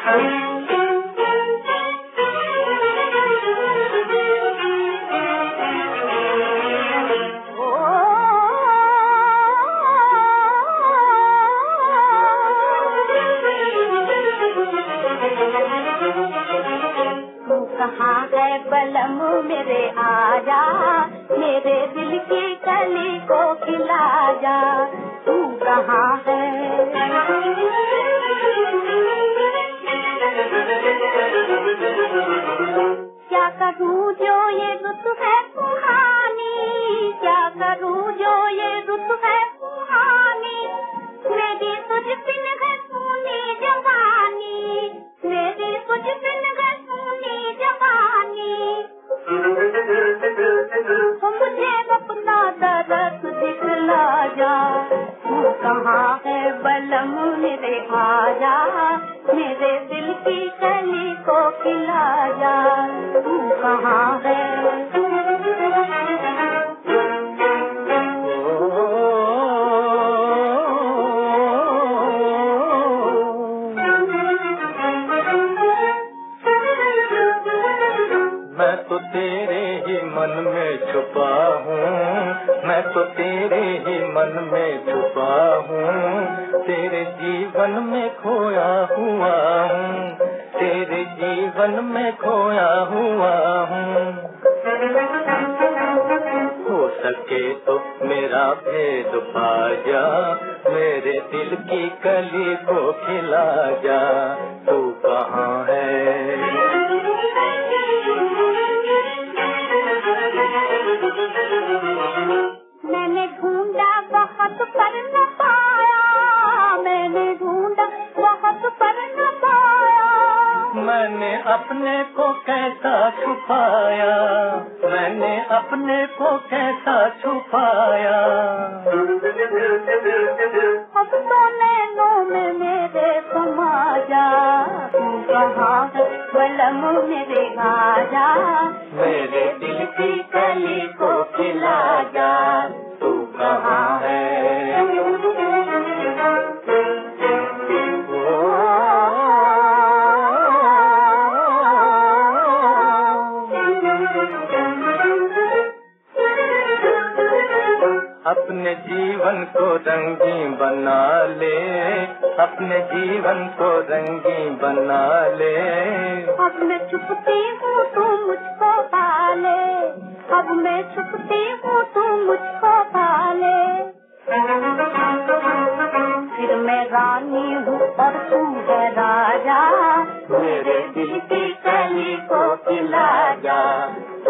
कहाँ है बलम मेरे आजा, मेरे दिल की कली को खिला जा, तू कहाँ है। क्या करूँ जो ये रुत है सुहानी, क्या करूँ जो ये रुत है सुहानी, मेरी तुझ बिन है सुनी जवानी, मेरी तुझ बिन है सुनी जवानी। मुझे अपना दर्द दिखला जा, तू कहाँ है बलम मेरे आजा, मेरे दिल की कली को खिला जा, तू कहाँ है। मैं तो तेरे ही मन में छुपा हूँ, मैं तो तेरे ही मन में छुपा हूँ, तेरे जीवन में खोया हुआ हूँ, तेरे जीवन में खोया हुआ हूँ। हो सके तो मेरा भेद पा जा, मेरे दिल की कली को खिला जा, तू कहाँ है। मैंने ढूंढा बहुत पर न पाया, मैंने ढूंढा बहुत पर न पाया, मैंने अपने को कैसा छुपाया, मैंने अपने को कैसा छुपाया। अब तो नैनों में मेरे समा जा, तू कहाँ है बलम मेरे आजा, मेरे दिल की कली को खिला जा, तू कहाँ है। अपने जीवन को रंगीन बना ले, अपने जीवन को रंगीन बना ले। अब मैं छुपती हूँ तू मुझको पाले, अब मैं छुपती हूँ तू मुझको पाले। फिर मैं रानी हूँ और तू है राजा, मेरे दिल की कली को खिला जा,